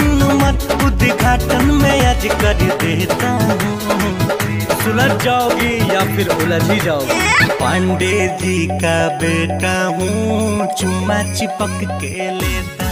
दिन मत उद्घाटन में आज कर देता हूँ। सुलझ जाओगी या फिर उलझ ही जाओगी। पांडे जी का बेटा हूँ, चुम्मा चिपक के लेता